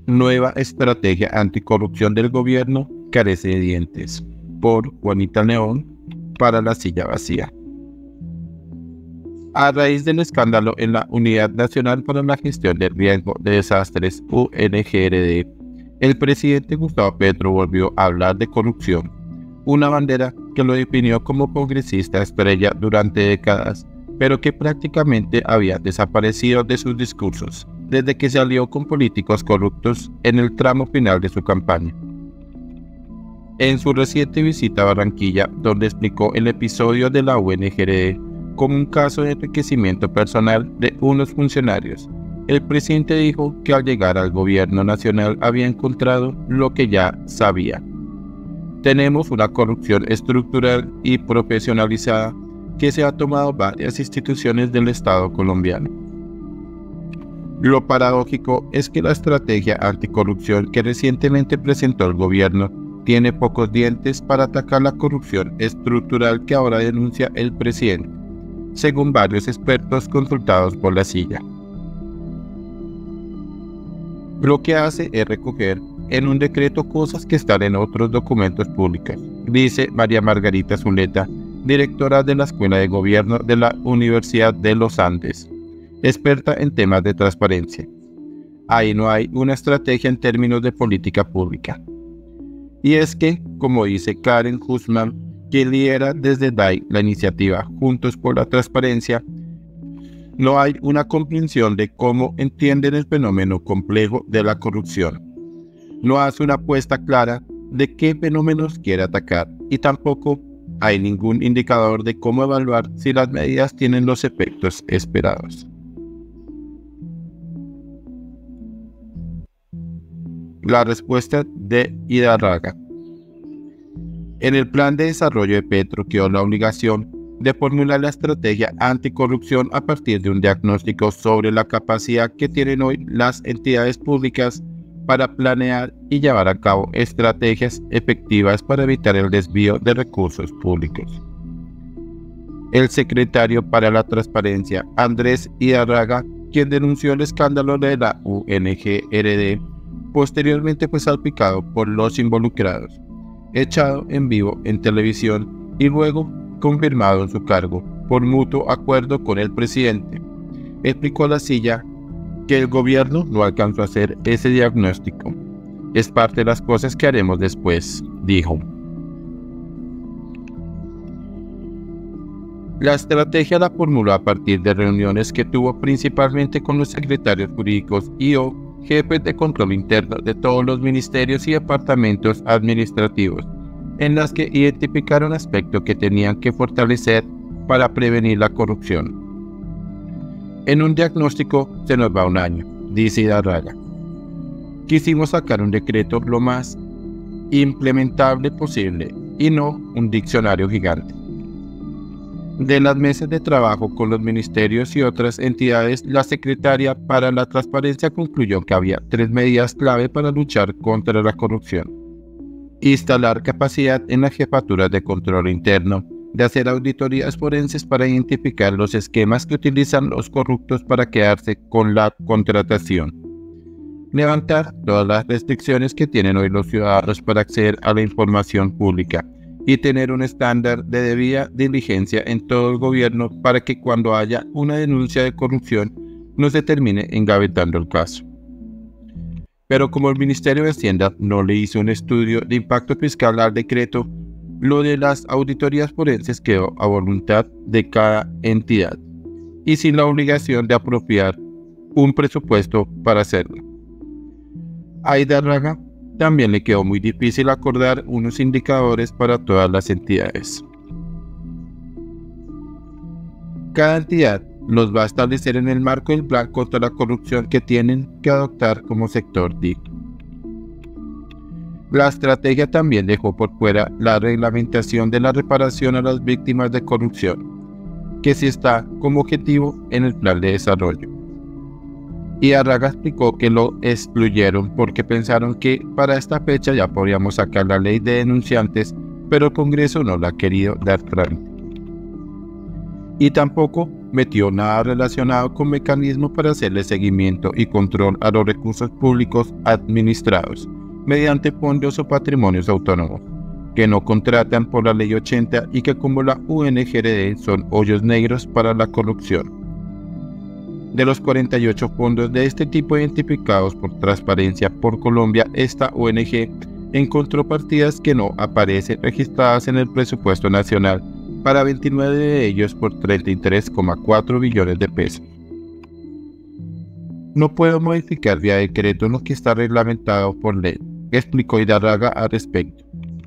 Nueva estrategia anticorrupción del gobierno carece de dientes, por Juanita León, para La Silla Vacía. A raíz del escándalo en la Unidad Nacional para la Gestión del Riesgo de Desastres, UNGRD, el presidente Gustavo Petro volvió a hablar de corrupción, una bandera que lo definió como congresista estrella durante décadas, pero que prácticamente había desaparecido de sus discursos desde que se alió con políticos corruptos en el tramo final de su campaña. En su reciente visita a Barranquilla, donde explicó el episodio de la UNGRD como un caso de enriquecimiento personal de unos funcionarios, el presidente dijo que al llegar al gobierno nacional había encontrado lo que ya sabía. Tenemos una corrupción estructural y profesionalizada que se ha tomado varias instituciones del Estado colombiano. Lo paradójico es que la estrategia anticorrupción que recientemente presentó el gobierno tiene pocos dientes para atacar la corrupción estructural que ahora denuncia el presidente, según varios expertos consultados por La Silla. Lo que hace es recoger en un decreto cosas que están en otros documentos públicos, dice María Margarita Zuleta, directora de la Escuela de Gobierno de la Universidad de los Andes, experta en temas de transparencia. Ahí no hay una estrategia en términos de política pública. Y es que, como dice Karen Hussman, quien lidera desde DAI la iniciativa Juntos por la Transparencia, no hay una comprensión de cómo entienden el fenómeno complejo de la corrupción. No hace una apuesta clara de qué fenómenos quiere atacar y tampoco hay ningún indicador de cómo evaluar si las medidas tienen los efectos esperados. La respuesta de Hidárraga. En el plan de desarrollo de Petro quedó la obligación de formular la estrategia anticorrupción a partir de un diagnóstico sobre la capacidad que tienen hoy las entidades públicas para planear y llevar a cabo estrategias efectivas para evitar el desvío de recursos públicos. El secretario para la Transparencia, Andrés Hidárraga, quien denunció el escándalo de la UNGRD, posteriormente fue salpicado por los involucrados, echado en vivo en televisión y luego confirmado en su cargo por mutuo acuerdo con el presidente. Explicó a La Silla que el gobierno no alcanzó a hacer ese diagnóstico. Es parte de las cosas que haremos después, dijo. La estrategia la formuló a partir de reuniones que tuvo principalmente con los secretarios jurídicos y/o jefes de control interno de todos los ministerios y departamentos administrativos, en las que identificaron aspectos que tenían que fortalecer para prevenir la corrupción. En un diagnóstico se nos va un año, dice Hidárraga. Quisimos sacar un decreto lo más implementable posible y no un diccionario gigante. De las mesas de trabajo con los ministerios y otras entidades, la secretaria para la Transparencia concluyó que había 3 medidas clave para luchar contra la corrupción. Instalar capacidad en las jefaturas de control interno, de hacer auditorías forenses para identificar los esquemas que utilizan los corruptos para quedarse con la contratación. Levantar todas las restricciones que tienen hoy los ciudadanos para acceder a la información pública y tener un estándar de debida diligencia en todo el gobierno para que cuando haya una denuncia de corrupción no se termine engavetando el caso. Pero como el Ministerio de Hacienda no le hizo un estudio de impacto fiscal al decreto, lo de las auditorías forenses quedó a voluntad de cada entidad y sin la obligación de apropiar un presupuesto para hacerlo. A Hidárraga también le quedó muy difícil acordar unos indicadores para todas las entidades. Cada entidad los va a establecer en el marco del plan contra la corrupción que tienen que adoptar como sector DIC. La estrategia también dejó por fuera la reglamentación de la reparación a las víctimas de corrupción, que sí está como objetivo en el plan de desarrollo. Hidárraga explicó que lo excluyeron porque pensaron que para esta fecha ya podríamos sacar la ley de denunciantes, pero el Congreso no la ha querido dar trámite. Y tampoco metió nada relacionado con mecanismos para hacerle seguimiento y control a los recursos públicos administrados mediante fondos o patrimonios autónomos, que no contratan por la Ley 80 y que, como la UNGRD, son hoyos negros para la corrupción. De los 48 fondos de este tipo identificados por Transparencia por Colombia, esta ONG encontró partidas que no aparecen registradas en el presupuesto nacional para 29 de ellos por 33,4 billones de pesos. No puedo modificar vía decreto lo que está reglamentado por ley, explicó Hidárraga al respecto.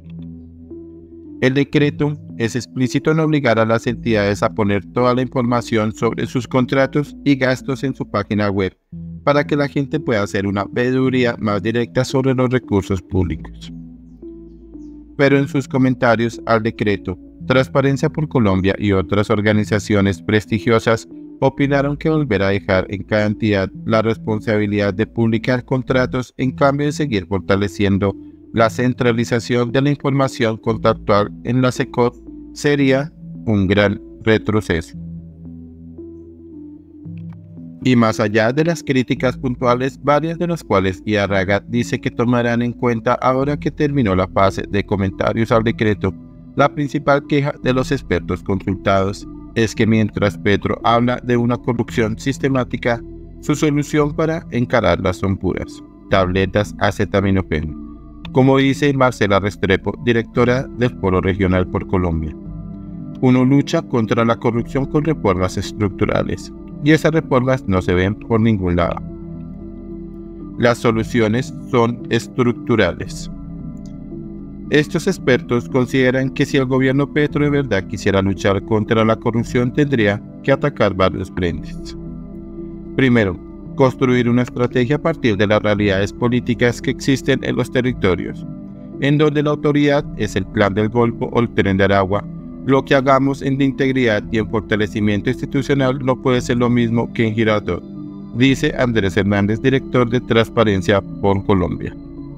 El decreto es explícito en obligar a las entidades a poner toda la información sobre sus contratos y gastos en su página web para que la gente pueda hacer una veeduría más directa sobre los recursos públicos. Pero en sus comentarios al decreto, Transparencia por Colombia y otras organizaciones prestigiosas opinaron que volver a dejar en cada entidad la responsabilidad de publicar contratos en cambio de seguir fortaleciendo la centralización de la información contractual en la SECOT sería un gran retroceso. Y más allá de las críticas puntuales, varias de las cuales Hidárraga dice que tomarán en cuenta ahora que terminó la fase de comentarios al decreto, la principal queja de los expertos consultados es que mientras Petro habla de una corrupción sistemática, su solución para encararla son puras tabletas acetaminofén, como dice Marcela Restrepo, directora del Foro Regional por Colombia. Uno lucha contra la corrupción con reformas estructurales, y esas reformas no se ven por ningún lado. Las soluciones son estructurales. Estos expertos consideran que si el gobierno Petro de verdad quisiera luchar contra la corrupción, tendría que atacar varios frentes. Primero, construir una estrategia a partir de las realidades políticas que existen en los territorios, en donde la autoridad es el Plan del Golfo o el Tren de Aragua. Lo que hagamos en de integridad y en fortalecimiento institucional no puede ser lo mismo que en Girardot, dice Andrés Hernández, director de Transparencia por Colombia.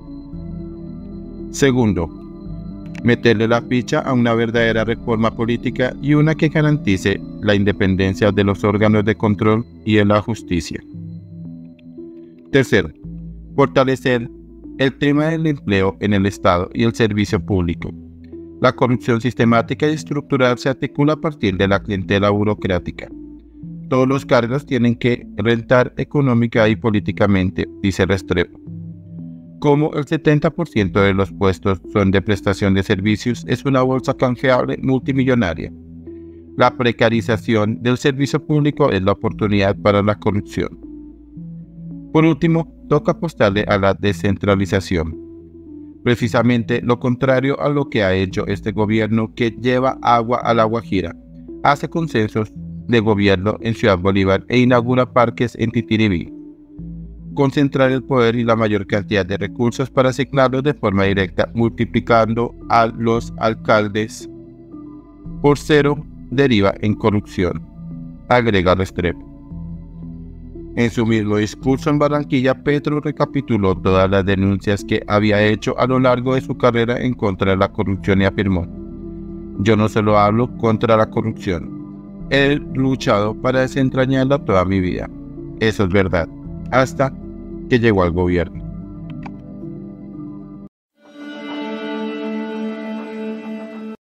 Segundo, meterle la ficha a una verdadera reforma política y una que garantice la independencia de los órganos de control y de la justicia. Tercero, fortalecer el tema del empleo en el Estado y el servicio público. La corrupción sistemática y estructural se articula a partir de la clientela burocrática. Todos los cargos tienen que rentar económica y políticamente, dice Restrepo. Como el 70% de los puestos son de prestación de servicios, es una bolsa canjeable multimillonaria. La precarización del servicio público es la oportunidad para la corrupción. Por último, toca apostarle a la descentralización. Precisamente lo contrario a lo que ha hecho este gobierno, que lleva agua a la Guajira, hace consensos de gobierno en Ciudad Bolívar e inaugura parques en Titiribí. Concentrar el poder y la mayor cantidad de recursos para asignarlos de forma directa, multiplicando a los alcaldes por 0, deriva en corrupción, agrega Restrepo. En su mismo discurso en Barranquilla, Petro recapituló todas las denuncias que había hecho a lo largo de su carrera en contra de la corrupción y afirmó: yo no solo hablo contra la corrupción, he luchado para desentrañarla toda mi vida. Eso es verdad, hasta que llegó al gobierno.